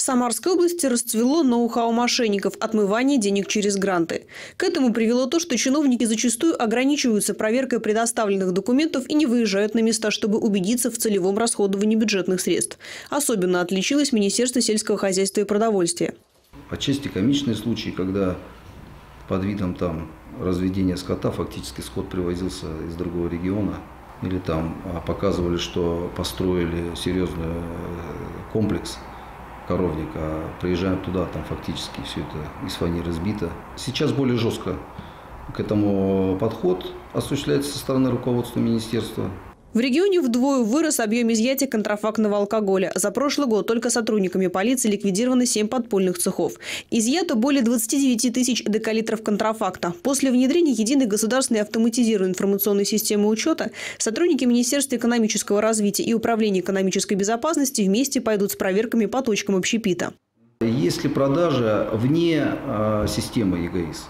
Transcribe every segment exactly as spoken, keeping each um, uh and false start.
В Самарской области расцвело ноу-хау мошенников – отмывание денег через гранты. К этому привело то, что чиновники зачастую ограничиваются проверкой предоставленных документов и не выезжают на места, чтобы убедиться в целевом расходовании бюджетных средств. Особенно отличилось Министерство сельского хозяйства и продовольствия. Отчасти комичные случаи, когда под видом там разведения скота фактически скот привозился из другого региона. Или там показывали, что построили серьезный комплекс коровник, а приезжаем туда, там фактически все это из фанеры сбито. Сейчас более жестко к этому подход осуществляется со стороны руководства министерства. В регионе вдвое вырос объем изъятия контрафактного алкоголя. За прошлый год только сотрудниками полиции ликвидированы семь подпольных цехов. Изъято более двадцати девяти тысяч декалитров контрафакта. После внедрения единой государственной автоматизированной информационной системы учета сотрудники Министерства экономического развития и Управления экономической безопасности вместе пойдут с проверками по точкам общепита. Если продажа вне э, системы ЕГАИС,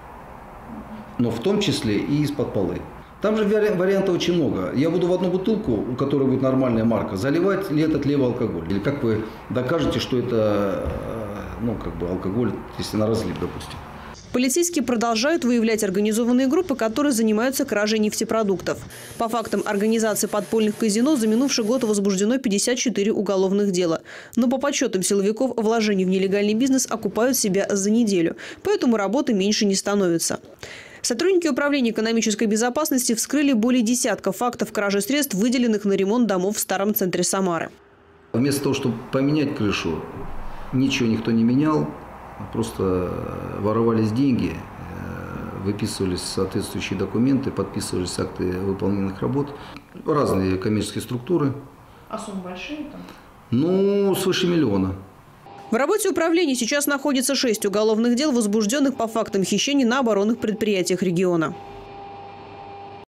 но в том числе и из-под полы. Там же вариантов очень много. Я буду в одну бутылку, у которой будет нормальная марка, заливать ли этот левый алкоголь? Или как вы докажете, что это ну, как бы алкоголь, если на разлив, допустим? Полицейские продолжают выявлять организованные группы, которые занимаются кражей нефтепродуктов. По фактам организации подпольных казино за минувший год возбуждено пятьдесят четыре уголовных дела. Но по подсчетам силовиков вложения в нелегальный бизнес окупают себя за неделю. Поэтому работы меньше не становится. Сотрудники Управления экономической безопасности вскрыли более десятка фактов кражи средств, выделенных на ремонт домов в старом центре Самары. Вместо того, чтобы поменять крышу, ничего никто не менял. Просто воровались деньги, выписывались соответствующие документы, подписывались акты выполненных работ. Разные коммерческие структуры. А суммы большие там? Ну, свыше миллиона. В работе управления сейчас находится шесть уголовных дел, возбужденных по фактам хищений на оборонных предприятиях региона.